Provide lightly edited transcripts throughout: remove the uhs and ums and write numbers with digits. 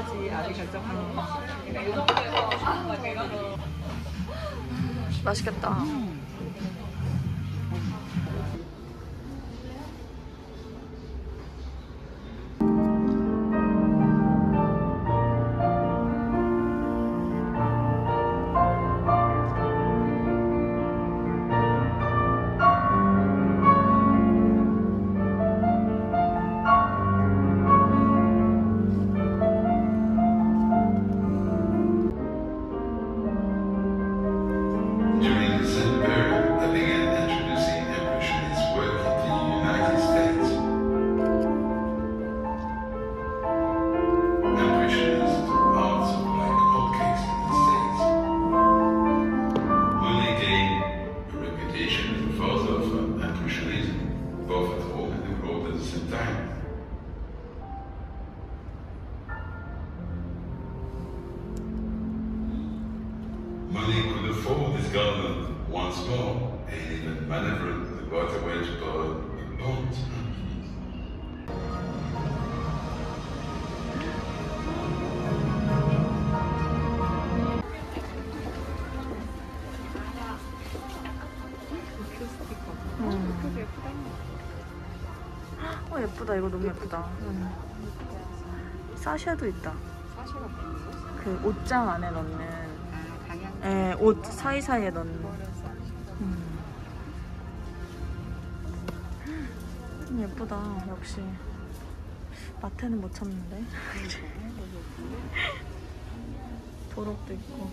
할지 아직 결정하는 거. 맛있겠다. Money could afford this government once more, and even maneuvered the waterway to build a boat. 예쁘다. 이거 너무 예쁘다. 사샤도 있다. 사샤가 뭐예요? 그 옷장 안에 넣는. 방향. 예, 옷 사이사이에 넣는. 예쁘다. 역시 마트는 못 참는데. 도록도 있고.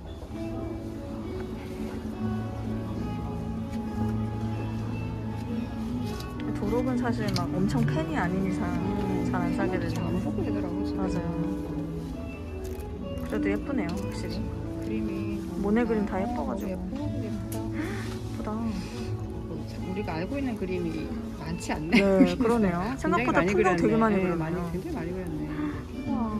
도록은 사실 막 엄청 팬이 아닌 이상 잘 안 사게 되죠. 안 사게 되더라고요. 맞아요. 그래도 예쁘네요, 확실히. 그림이 모네 그림 다 예뻐가지고. 예쁘다. 예쁘다. 우리가 알고 있는 그림이 많지 않네. 네, 그러네요. 생각보다 풍경 되게 많이 네, 그렸네요. 굉장히 많이 그렸네. 우와.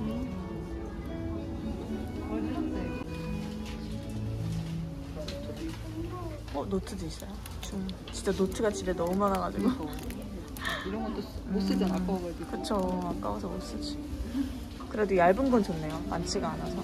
노트도 있어요. 진짜 노트가 집에 너무 많아가지고. 이런 것도 못 쓰잖아, 아까워가지고. 그쵸, 아까워서 못 쓰지. 그래도 얇은 건 좋네요. 많지가 않아서.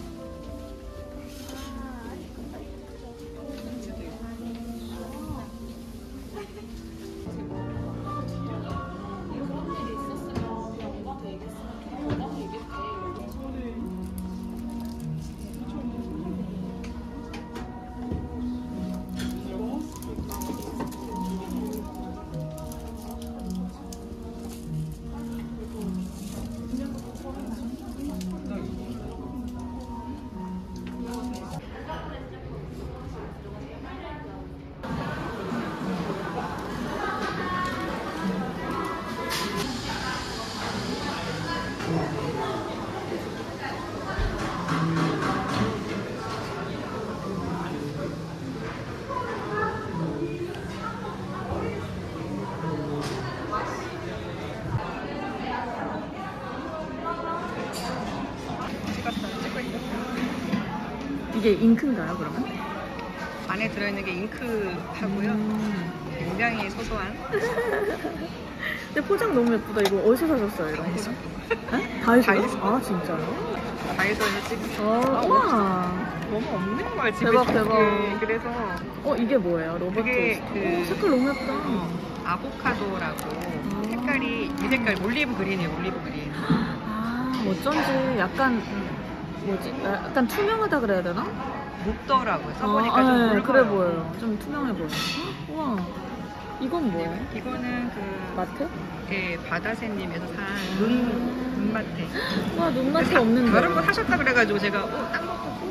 이게 잉크인가요, 그러면? 안에 들어있는 게 잉크하고요. 굉장히 소소한. 근데 포장 너무 예쁘다. 이거 어디서 사셨어요, 이런 거? 다이소요? 아, 진짜요? 다이소에서 찍은. 우와. 너무 없는 거야, 집에. 대박, 대박. 그래서. 이게 뭐예요? 로버트. 그게 색깔 너무 예쁘다. 아보카도라고. 색깔이, 이 색깔, 올리브 그린이에요, 올리브 그린. 어쩐지 약간, 약간 투명하다 그래야 되나? 묵더라고요. 써보니까 좀 네, 그래 보여요. 좀 투명해 보여요. 우와. 이건 뭐예요? 이거는 마트? 그 바다새님에서 산 눈마테. 와, 눈맛이 없는데. 다른 거 사셨다 그래가지고 제가 딴 거 보고.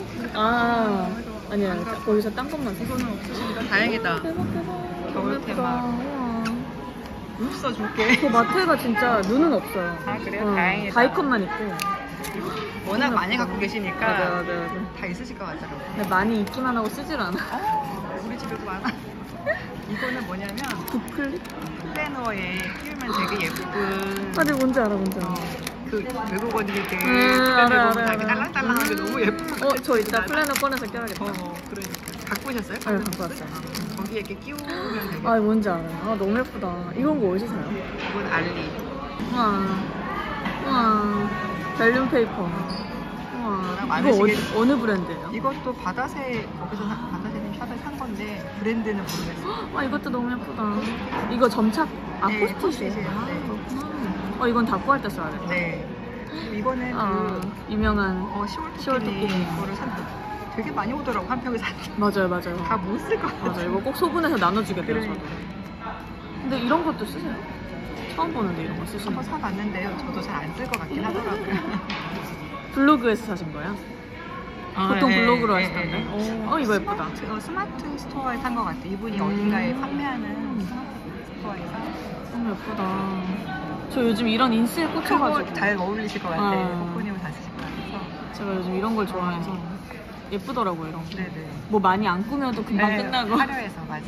아니야. 거기서 딴 것만 샀어. 이거는 없으시니까 다행이다. 대박, 대박. 겨울 테마로. 눈 써줄게. 저 마트가 진짜 눈은 없어요. 아, 그래요? 다행이다. 다이컷만 있고. 워낙 많이 갖고 계시니까 맞아. 다 있으실 것 같더라고요. 근데 많이 있기만 하고 쓰질 않아. 우리 집에도 많아. 이거는 뭐냐면 부클립? 플래너에 끼우면 되게 예쁜. 네, 뭔지 알아. 그 외국 언니들 알아. 딸랑딸랑한 게 너무 예뻐. 저 이따 플래너 꺼내서 껴야겠다. 그러니까 갖고 오셨어요? 네, 갖고 왔어요. 거기에 이렇게 끼우면 되게. 뭔지 알아. 너무 예쁘다. 이런 거 어디서 사요? 이건 알리. 우와. 벨륨 페이퍼. 우와. 이거 많으시겠- 어느 브랜드예요? 이것도 바다새 거기서 바다새 샵을 산 건데 브랜드는 모르겠어요. 아 이것도 너무 예쁘다. 이거 점착 네, 포스트잇이에요. 포스트잇이에요. 아, 네. 그렇구나. 이건 다 구할 때 써야겠다. 네. 이거는 유명한 시월 시월 토끼 토끼. 거를 샀는데 되게 많이 오더라고 한 평에 샀는데 맞아요, 맞아요. 다 못 쓸 것 같아. 맞아, 이거 꼭 소분해서 나눠주게 돼요, 그러니까. 저도. 근데 이런 것도 쓰세요? 처음 보는데 이런 거 쓰시는 한번 거. 사봤는데요. 저도 잘 안 쓸 것 같긴 하더라고요. 블로그에서 사신 거예요? 보통 네, 블로그로 네, 하시던데? 네. 오, 이거 예쁘다. 스마트 스토어에 산 것 같아. 이분이 어딘가에 판매하는 스마트 스토어에서 너무 예쁘다. 저 요즘 이런 인스에 꽂혀가지고. 그거 잘 어울리실 것 같아. 아. 코코님은 잘 쓰실 것 같아서. 제가 요즘 이런 걸 좋아해서 예쁘더라고요, 이런 거. 네네. 뭐 많이 안 꾸며도 금방 네, 끝나고. 화려해서 맞아요.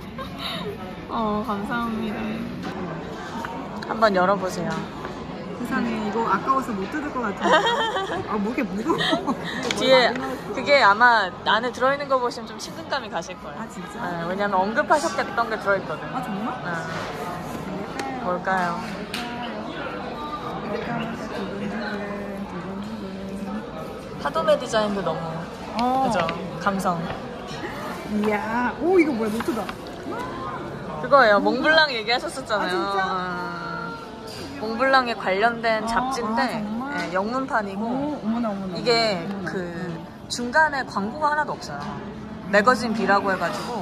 감사합니다. 한번 열어보세요. 세상에 이거 아까워서 못 뜯을 것 같은데. 아, 뭐 이렇게 무거워. 뒤에 그게 아마 안에 들어있는 거 보시면 좀 친근감이 가실 거예요. 아, 진짜? 네, 왜냐면 언급하셨던 게 들어있거든. 아, 정말? 네. 뭘까요? 파도메 디자인도 너무 그죠? 감성. 이야, 오, 이거 뭐야, 노트다. 그거예요. 몽블랑 얘기하셨었잖아요. 아, 진짜? 몽블랑에 관련된 잡지인데 정말? 네, 영문판이고 오, 어머나, 어머나. 이게 어머나. 그 중간에 광고가 하나도 없어요. 매거진 B라고 해가지고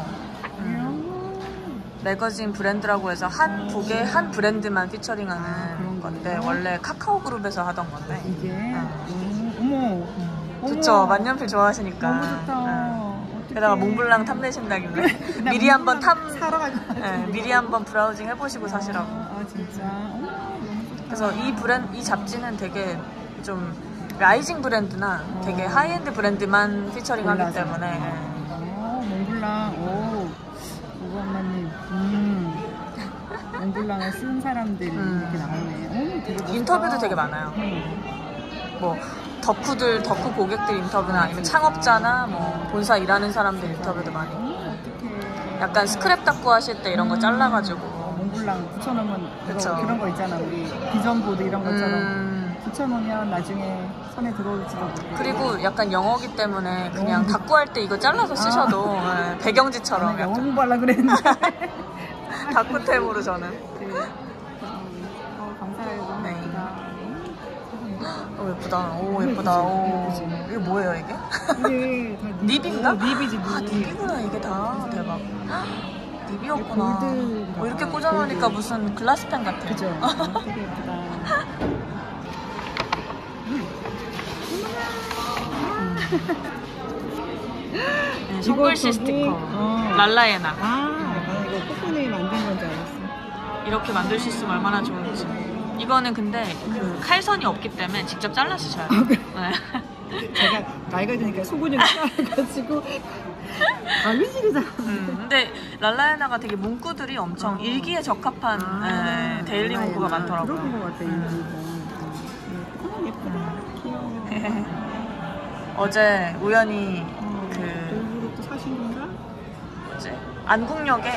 매거진 브랜드라고 해서 한 북에 한 브랜드만 피처링하는 그런 건데 거예요? 원래 카카오 그룹에서 하던 건데 이게, 네. 어머. 좋죠. 만년필 좋아하시니까. 너무 좋다. 네. 게다가 몽블랑 탐내신다길래 나 미리 한번 몽블랑 사러 갈 것 같아. 네, 미리 한번 브라우징 해보시고 사시라고. 아, 진짜. 어머, 너무 좋다. 그래서 이 잡지는 되게 좀 라이징 브랜드나 되게 하이엔드 브랜드만 피처링하기 몰라서. 때문에 몽블랑, 오, 오엄마님, 몽블랑을 쓴 사람들이 이렇게 나오네. 오, 되게 멋있다. 인터뷰도 되게 많아요. 뭐 덕후 고객들 인터뷰나 아니면 창업자나 뭐 본사 일하는 사람들 인터뷰도 많이. 어떡해. 약간 스크랩 닦고 하실 때 이런 거 잘라가지고. 몽블랑 붙여놓으면 그쵸. 그런 거 있잖아. 우리 비전보드 이런 것처럼 음, 붙여놓으면 나중에 손에 들어올지도 모르고. 그리고 약간 영어기 때문에 그냥 닦고 할 때 이거 잘라서 쓰셔도 네, 배경지처럼 영어 약간 공부하려고 그랬는데. 닥구템으로 저는. 감사해요. 네. 너무 예쁘다. 예쁘다. 오 예쁘다. 오 예쁘지? 이게 뭐예요 이게? 이게 다 닙인가? 닙이지, 닙. 아 닙이구나 이게 다 대박. 닙이었구나. 골드인가 봐. 이렇게 꽂아놓으니까 골드. 무슨 글라스펜 같아. 그죠? 되게 예쁘다. 네, 손글씨 이거 저기, 스티커. 어. 랄라에나. 아, 이거 코코님이 만든 건 줄 알았어. 이렇게 만들 수 있으면 얼마나 좋은지. 이거는 근데 그 칼선이 없기 때문에 직접 잘라 쓰셔야 돼요. 네. 제가 나이가 드니까 소근육이 쌓여가지고 가위질이잖아. 근데 랄라에나가 되게 문구들이 엄청 일기에 적합한 데일리 문구가 많더라고요. 들어본 것 같아, 이거. 예쁘다. 귀여워. 어제 우연히 그 일부러 또 사신 건가? 뭐지? 안국역에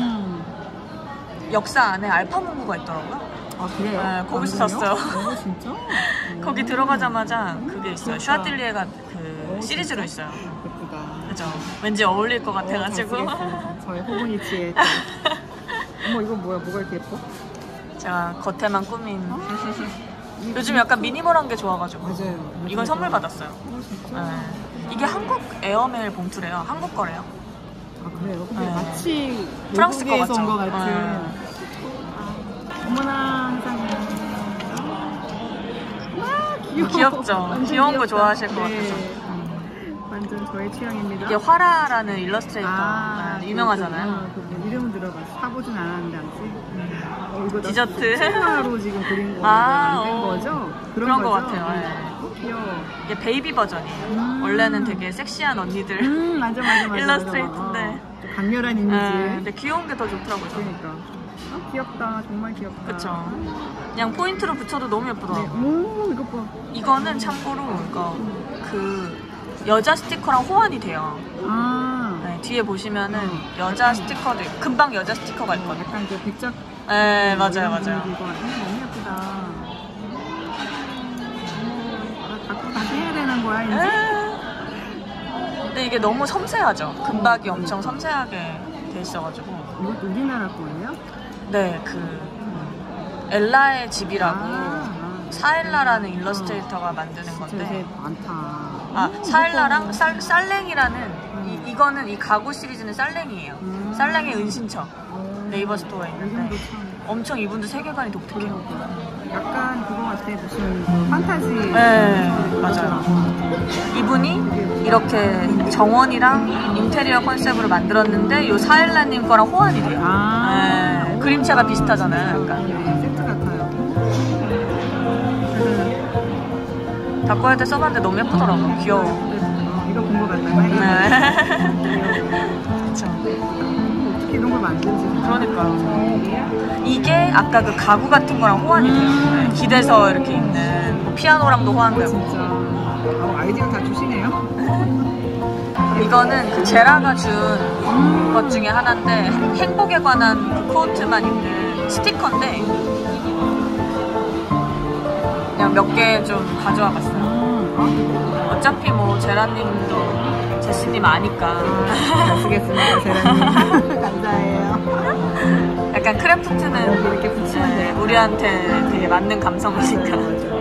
역사 안에 알파 문구가 있더라고요. 아, 그래요? 네, 거기서 안 그래요? 샀어요. 진짜? 거기 들어가자마자 그게 있어요. 귀엽다. 샤딜리에가 그 시리즈로 있어요. 예쁘다. 그죠? 왠지 어울릴 것 같아가지고. 저의 호분이치에. 어머, 이거 뭐야? 뭐가 이렇게 예뻐? 제가 겉에만 꾸민. 요즘 약간 미니멀한 게 좋아가지고. 맞아요. 이건 선물 받았어요. 진짜? 네. 이게 한국 에어메일 봉투래요. 한국 거래요. 아, 그래요? 근데 네. 마치 프랑스 거 외국에서 같죠? 온 것 같은. 네. 어머나, 세상에. 와, 귀여워. 귀엽죠? 완전 귀여운 거 귀엽다. 좋아하실 것 네. 같아서. 완전 저의 취향입니다. 이게 화라라는 일러스트레이터 네, 유명하잖아요. 그 이름 들어봤어. 사보진 않았는데 아직. 이거 디저트. 실화로 지금 그린 거 아, 만든 오. 거죠? 그런 거 거죠? 같아요. 네. 귀여워. 이게 베이비 버전이에요. 원래는 되게 섹시한 언니들 맞아. 일러스트레이트인데. 좀 강렬한 이미지. 근데 귀여운 게 더 좋더라고요. 저는. 그러니까. 귀엽다. 정말 귀엽다. 그쵸. 그냥 포인트로 붙여도 너무 예쁘더라고요. 오, 이거 봐. 이거는 참고로 이거 그 여자 스티커랑 호환이 돼요. 아. 네, 뒤에 보시면은 여자 스티커도 있고, 금방 여자 스티커가 있거든요. 약간 그 백작. 네, 맞아요, 이런 맞아요. 분위기가. 너무 예쁘다. 거야 이제? 근데 이게 너무 섬세하죠. 금박이 엄청 섬세하게 돼 있어가지고. 이것도 우리나라 거예요? 네, 그 엘라의 집이라고 사엘라라는 일러스트레이터가 만드는 되게 건데. 많다. 아, 사엘라랑 쌀랭이라는 이거는 이 가구 시리즈는 쌀랭이에요. 쌀랭의 은신처. 네이버 스토어에 있는데 이분도 참 엄청 이분도 세계관이 독특해요. 약간 그거 같아. 무슨 판타지. 네, 맞아요. 이분이 이렇게 정원이랑 인테리어 컨셉으로 만들었는데 요 사엘라님 거랑 호환이 돼요. 네, 그림체가 비슷하잖아요. 약간. 네, 세트 같아요. 다코할 때 써봤는데 너무 예쁘더라고요. 귀여워. 이거 본 거 같다고 해. 네. 그쵸. 어떻게 이런 걸 만들지? 그러니까요. 이게 아까 그 가구 같은 거랑 호환이 돼요. 네, 기대서 이렇게 있는 뭐 피아노랑도 호환되고. 진짜. 아이디어 다 주시네요. 이거는 그 제라가 준 것 중에 하나인데 행복에 관한 코트만 있는 스티커인데 그냥 몇 개 좀 가져와 봤어요. 어차피 뭐 제라님도 제시님 아니까. 잘 쓰겠습니다, 제라님. 감사해요. 약간 크래프트는 이렇게 붙이면 돼요. 우리한테 되게 맞는 감성이니까.